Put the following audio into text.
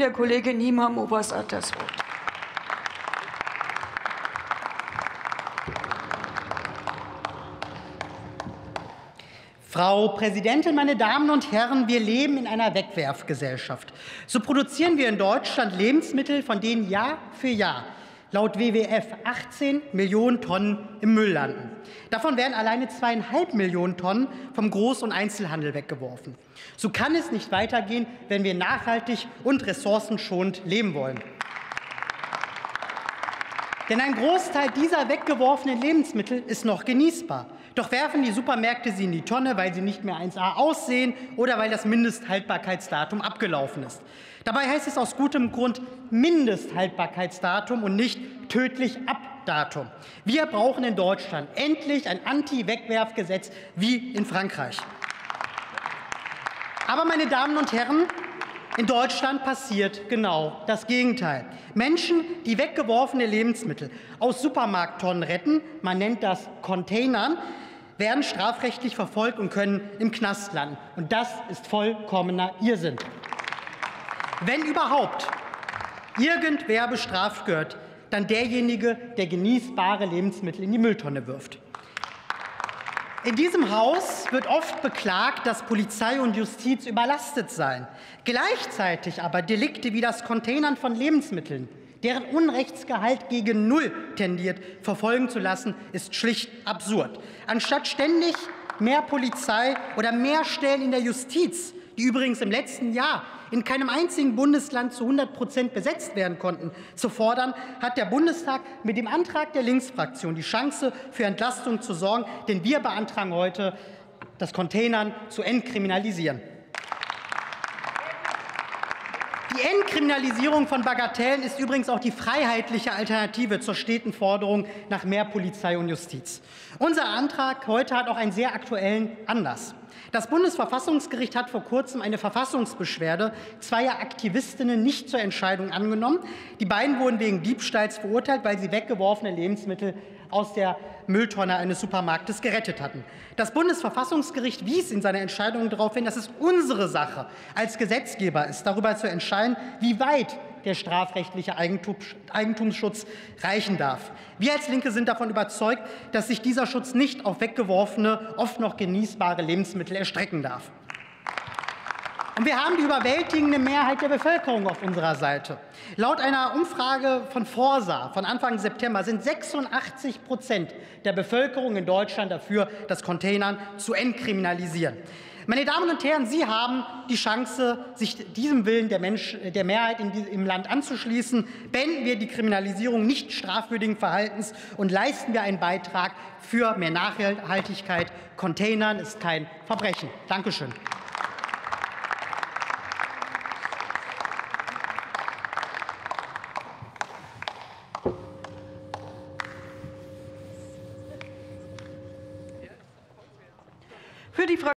der Kollege Niemann-Mobers hat das Wort. Frau Präsidentin, meine Damen und Herren! Wir leben in einer Wegwerfgesellschaft. So produzieren wir in Deutschland Lebensmittel, von denen Jahr für Jahr laut WWF 18 Millionen Tonnen im Müll landen. Davon werden alleine 2,5 Millionen Tonnen vom Groß- und Einzelhandel weggeworfen. So kann es nicht weitergehen, wenn wir nachhaltig und ressourcenschonend leben wollen. Denn ein Großteil dieser weggeworfenen Lebensmittel ist noch genießbar. Doch werfen die Supermärkte sie in die Tonne, weil sie nicht mehr 1A aussehen oder weil das Mindesthaltbarkeitsdatum abgelaufen ist. Dabei heißt es aus gutem Grund Mindesthaltbarkeitsdatum und nicht tödlich Abdatum. Wir brauchen in Deutschland endlich ein Anti-Wegwerfgesetz wie in Frankreich. Aber, meine Damen und Herren, in Deutschland passiert genau das Gegenteil. Menschen, die weggeworfene Lebensmittel aus Supermarkttonnen retten, man nennt das Containern, werden strafrechtlich verfolgt und können im Knast landen. Und das ist vollkommener Irrsinn. Wenn überhaupt irgendwer bestraft gehört, dann derjenige, der genießbare Lebensmittel in die Mülltonne wirft. In diesem Haus wird oft beklagt, dass Polizei und Justiz überlastet seien. Gleichzeitig aber Delikte wie das Containern von Lebensmitteln, deren Unrechtsgehalt gegen Null tendiert, verfolgen zu lassen, ist schlicht absurd. Anstatt ständig mehr Polizei oder mehr Stellen in der Justiz, die übrigens im letzten Jahr in keinem einzigen Bundesland zu 100% besetzt werden konnten, zu fordern, hat der Bundestag mit dem Antrag der Linksfraktion die Chance, für Entlastung zu sorgen. Denn wir beantragen heute, das Containern zu entkriminalisieren. Die Entkriminalisierung von Bagatellen ist übrigens auch die freiheitliche Alternative zur steten Forderung nach mehr Polizei und Justiz. Unser Antrag heute hat auch einen sehr aktuellen Anlass. Das Bundesverfassungsgericht hat vor kurzem eine Verfassungsbeschwerde zweier Aktivistinnen nicht zur Entscheidung angenommen. Die beiden wurden wegen Diebstahls verurteilt, weil sie weggeworfene Lebensmittel aus der Mülltonne eines Supermarktes gerettet hatten. Das Bundesverfassungsgericht wies in seiner Entscheidung darauf hin, dass es unsere Sache als Gesetzgeber ist, darüber zu entscheiden, wie weit der strafrechtliche Eigentumsschutz reichen darf. Wir als Linke sind davon überzeugt, dass sich dieser Schutz nicht auf weggeworfene, oft noch genießbare Lebensmittel erstrecken darf. Und wir haben die überwältigende Mehrheit der Bevölkerung auf unserer Seite. Laut einer Umfrage von Forsa von Anfang September sind 86% der Bevölkerung in Deutschland dafür, das Containern zu entkriminalisieren. Meine Damen und Herren, Sie haben die Chance, sich diesem Willen der Mehrheit im Land anzuschließen. Beenden wir die Kriminalisierung nicht strafwürdigen Verhaltens und leisten wir einen Beitrag für mehr Nachhaltigkeit. Containern ist kein Verbrechen. Dankeschön. Für die